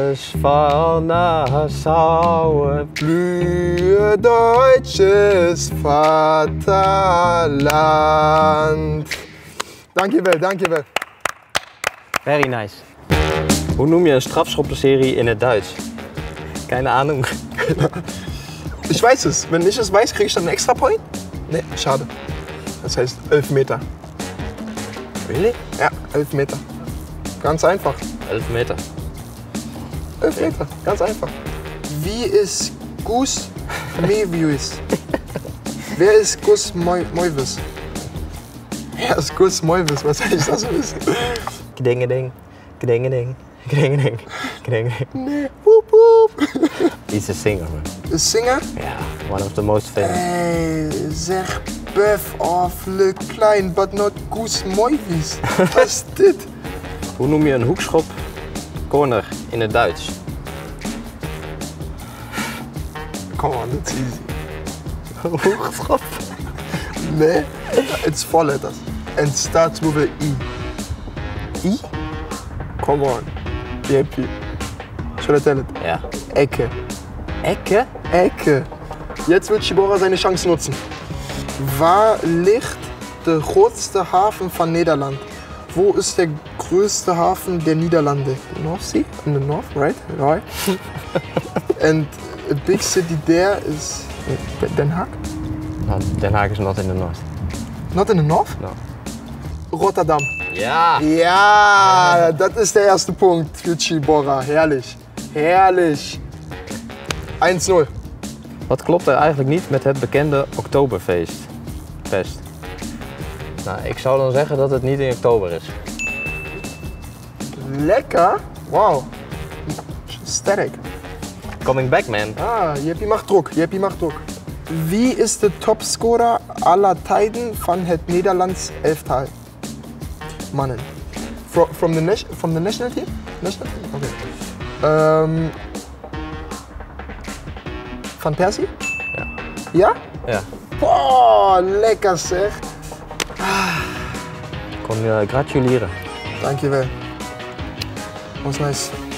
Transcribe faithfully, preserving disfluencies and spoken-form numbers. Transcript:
Deutsches Vater Nassau. Blühe deutsches Vaterland. Dankjewel, dankjewel. Very nice. Hoe noem je een strafschoppenserie in het Duits? Keine Ahnung. Ich weiß es. Wenn ich es weiß, kriege ich dann einen extra Point? Nee, schade. Das heißt elf Meter. Really? Ja, elf Meter. Ganz einfach. elf Meter. elf Meter, ganz einfach. Wie ist Gus Mevius? Wer ist Gus Moivis? Wer ist Gus Moivis? Was soll ich das wissen? Gedengedeng, gedengedeng, gedengedeng, gedengedeng. Nee, woep woep. He's a singer, man. Een singer? Ja, one of the most famous. Ey, zeg Buff of Le Klein, but not Gus Moivis. Wat is dit? Hoe noem je een hoekschop corner in het Duits? Come on, that's easy. Hoekschop? Nee, it's four letters. And starts with a E. I? Come on. J P. Should I tell it? Ja. Ecke. Ecke? Ecke. Jetzt wird Shibora seine Chance nutzen. Waar ligt de grootste haven van Nederland? Wo ist der größte Hafen der Niederlande? North Sea? In the north, right? Right. And a big city there is Den Haag? No, Den Haag is not in the north. Not in the north? No. Rotterdam. Ja! Ja, das ist der erste Punkt für Shibora. Herrlich. Herrlich. eins null. Wat klopt er eigenlijk niet met het bekende Oktoberfeest? Fest. Nou, ik zou dan zeggen dat het niet in oktober is. Lekker. Wow. Sterk. Coming back, man. Ah, Jeppie macht Druck. Jeppie macht Druck. Wie ist der Topscorer aller Tijden van het Nederlands elftal? Mannen. From, from, the, from the national team? National team? Okay. Um, Van Persie? Ja. Ja? Ja. Boah, lekker zeg. Ik kon je gratuleren. Dankjewel. Was nice.